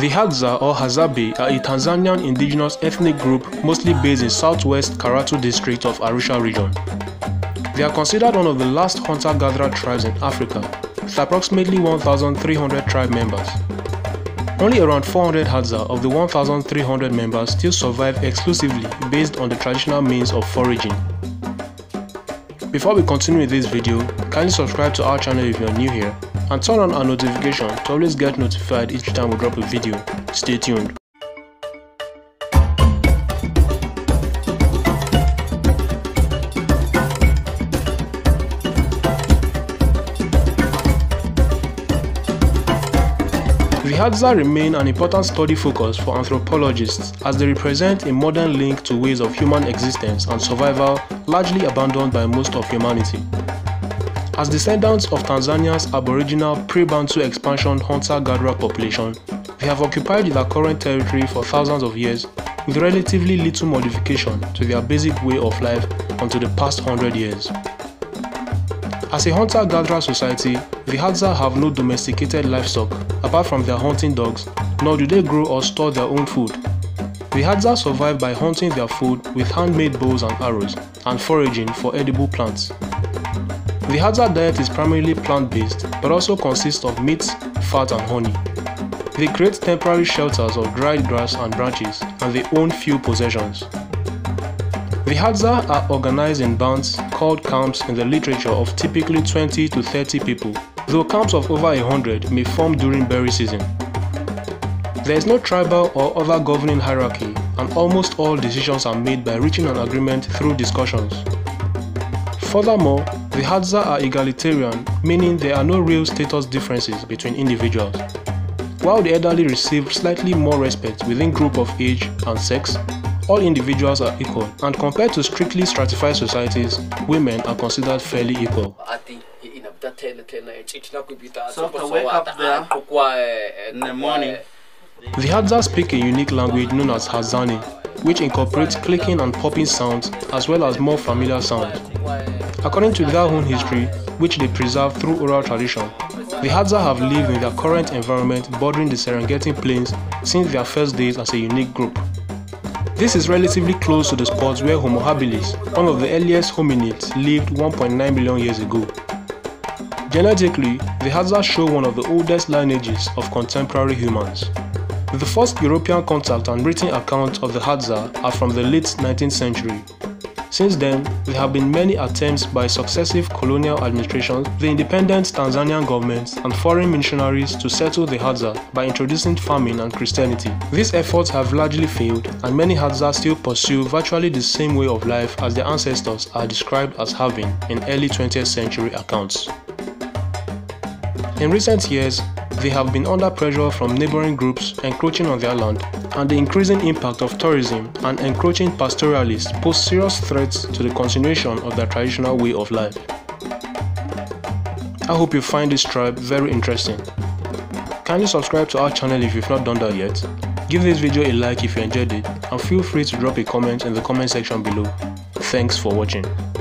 The Hadza or Hadzabe are a Tanzanian indigenous ethnic group mostly based in southwest Karatu district of Arusha region. They are considered one of the last hunter-gatherer tribes in Africa, with approximately 1,300 tribe members. Only around 400 Hadza of the 1,300 members still survive exclusively based on the traditional means of foraging. Before we continue with this video, kindly subscribe to our channel if you are new here, and turn on our notification to always get notified each time we drop a video. Stay tuned. The Hadza remain an important study focus for anthropologists as they represent a modern link to ways of human existence and survival largely abandoned by most of humanity. As descendants of Tanzania's aboriginal pre-Bantu expansion hunter-gatherer population, they have occupied their current territory for thousands of years with relatively little modification to their basic way of life until the past 100 years. As a hunter-gatherer society, the Hadza have no domesticated livestock apart from their hunting dogs, nor do they grow or store their own food. The Hadza survive by hunting their food with handmade bows and arrows, and foraging for edible plants. The Hadza diet is primarily plant-based, but also consists of meat, fat and honey. They create temporary shelters of dried grass and branches, and they own few possessions. The Hadza are organized in bands called camps in the literature of typically 20 to 30 people, though camps of over 100 may form during berry season. There is no tribal or other governing hierarchy, and almost all decisions are made by reaching an agreement through discussions. Furthermore, the Hadza are egalitarian, meaning there are no real status differences between individuals. While the elderly receive slightly more respect within group of age and sex, all individuals are equal, and compared to strictly stratified societies, women are considered fairly equal. So to wake up there in the morning. The Hadza speak a unique language known as Hadzani, which incorporates clicking and popping sounds as well as more familiar sounds. According to their own history, which they preserve through oral tradition, the Hadza have lived in their current environment bordering the Serengeti Plains since their first days as a unique group. This is relatively close to the spot where Homo habilis, one of the earliest hominids, lived 1.9 million years ago. Genetically, the Hadza show one of the oldest lineages of contemporary humans. The first European contact and written account of the Hadza are from the late 19th century. Since then, there have been many attempts by successive colonial administrations, the independent Tanzanian government, and foreign missionaries to settle the Hadza by introducing farming and Christianity. These efforts have largely failed, and many Hadza still pursue virtually the same way of life as their ancestors are described as having in early 20th century accounts. In recent years, they have been under pressure from neighboring groups encroaching on their land, and the increasing impact of tourism and encroaching pastoralists pose serious threats to the continuation of their traditional way of life. I hope you find this tribe very interesting. Kindly subscribe to our channel if you've not done that yet. Give this video a like if you enjoyed it, and feel free to drop a comment in the comment section below. Thanks for watching.